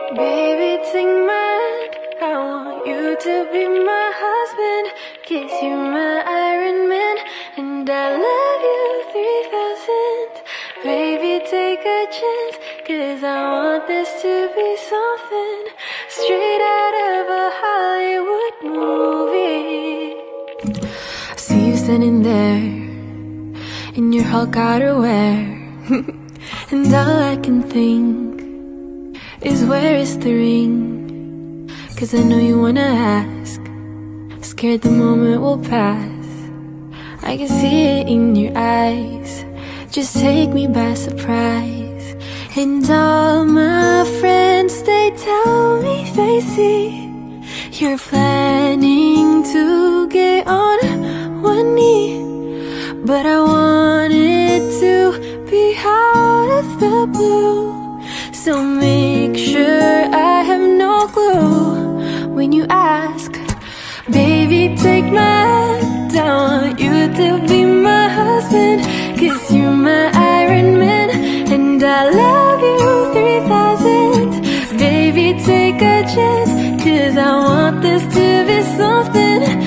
Baby, take my hand, I want you to be my husband. Kiss you my Iron Man, and I love you 3000. Baby, take a chance, 'cause I want this to be something straight out of a Hollywood movie. I see you standing there in your Hulk outerwear and all I can think is where is the ring? 'Cause I know you wanna ask, scared the moment will pass. I can see it in your eyes, just take me by surprise. And all my friends, they tell me they see you're planning to get on one knee. But I want it to be out of the blue, so make sure I have no clue when you ask. Baby, take my hand, I want you to be my husband. 'Cause you're my Iron Man, and I love you 3000. Baby, take a chance, 'cause I want this to be something